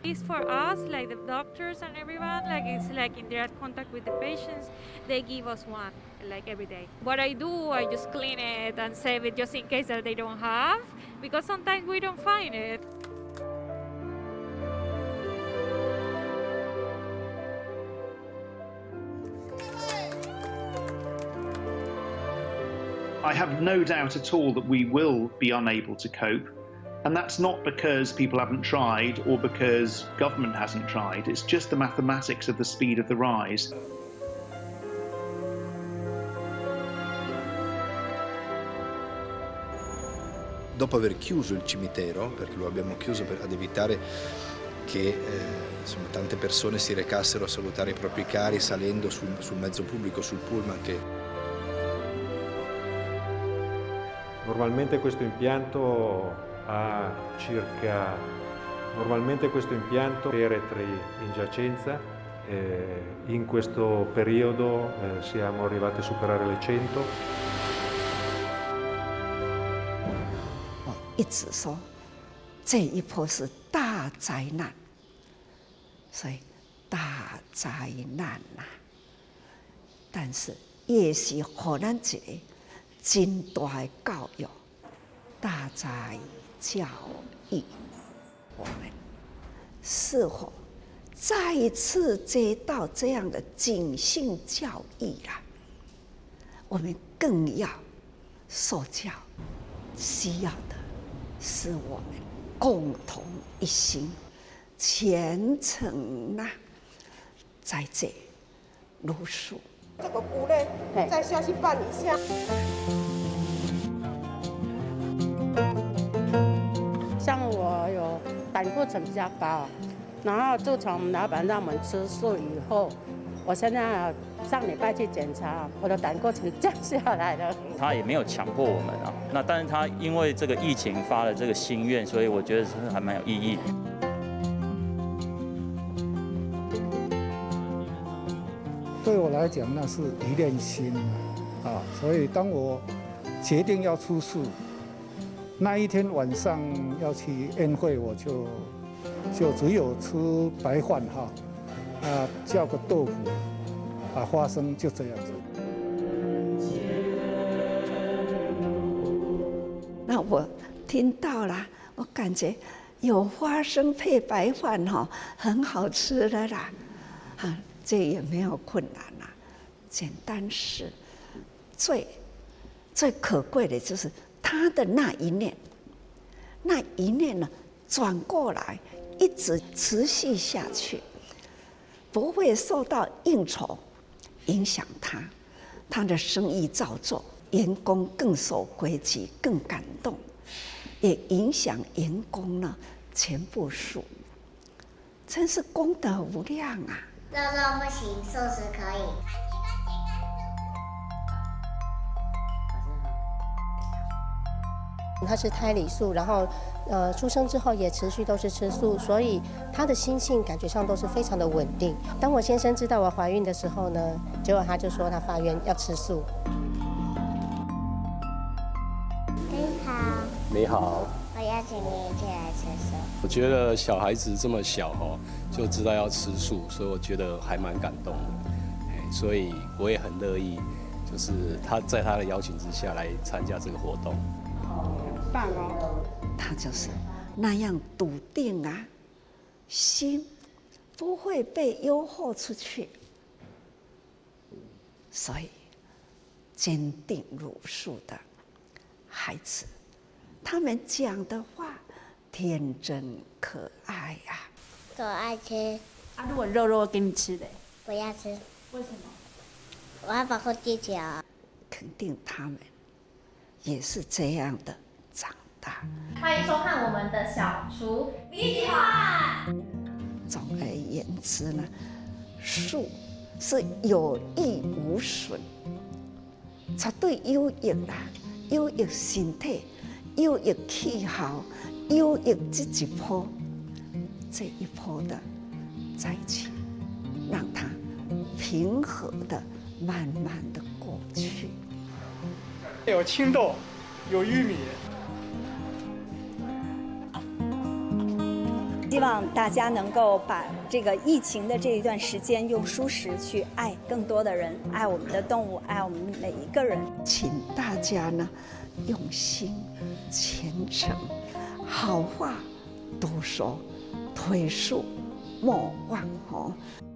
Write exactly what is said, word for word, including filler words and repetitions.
It's for us, like the doctors and everyone, like it's like in direct contact with the patients, they give us one, like every day. What I do, I just clean it and save it just in case that they don't have, because sometimes we don't find it. I have no doubt at all that we will be unable to cope. And that's not because people haven't tried or because government hasn't tried. It's just the mathematics of the speed of the rise. Dopo aver chiuso il cimitero, perché lo abbiamo chiuso per, ad evitare che eh, insomma, tante persone si recassero a salutare i propri cari salendo sul, sul mezzo pubblico, sul pullman che... Normalmente questo impianto ha circa, normalmente questo impianto feretri in giacenza, eh, in questo periodo eh, siamo arrivati a superare le cento. 一直说这一波是大灾难，所以大灾难呐、啊。但是也是予咱一个真大的教育，大灾教育，我们是否再一次接到这样的警性教育啦？我们更要受教，需要的是我们共同一心、虔诚呐、啊，在这如数。 这个骨呢，再下去拌一下。 像我有胆固醇比较高，然后自从老板让我们吃素以后，我现在上礼拜去检查，我的胆固醇降下来了。 他也没有强迫我们啊，那但是他因为这个疫情发了这个心愿，所以我觉得是还蛮有意义。 对我来讲，那是一念心啊，所以当我决定要出素，那一天晚上要去宴会，我就就只有吃白饭哈，啊，叫个豆腐，啊，花生，就这样子。 那我听到了，我感觉有花生配白饭哈，很好吃的啦，啊。这也没有困难啦、啊，简单是最最可贵的，就是他的那一念，那一念呢转过来，一直持续下去，不会受到应酬影响他，他的生意照做，员工更守规矩，更感动，也影响员工呢全部数，真是功德无量啊！ 肉肉不行，素食可以。 他是胎里素，然后呃出生之后也持续都是吃素，所以他的心性感觉上都是非常的稳定。当我先生知道我怀孕的时候呢，结果他就说他发愿要吃素。 你好。 你好。 我邀请你一起来吃素。 我觉得小孩子这么小哦，就知道要吃素，所以我觉得还蛮感动的。所以我也很乐意，就是他在他的邀请之下来参加这个活动。 很棒哦！他就是那样笃定啊，心不会被诱惑出去，所以坚定如数的孩子。 他们讲的话天真可爱呀、啊， 都爱吃。 啊，如果肉肉给你吃的， 不要吃。 为什么？ 我要保护地球。 肯定他们也是这样的长大。 欢迎收看我们的小厨一起玩。 总而言之呢，素是有益无损，绝对有益啦，有益身体。 有益气候，有益这一波，这一波的在一起，让它平和的、慢慢的过去。 有青豆，有玉米。 希望大家能够把这个疫情的这一段时间用蔬食去爱更多的人，爱我们的动物，爱我们每一个人。 请大家呢用心、虔诚，好话多说，腿数莫忘哦。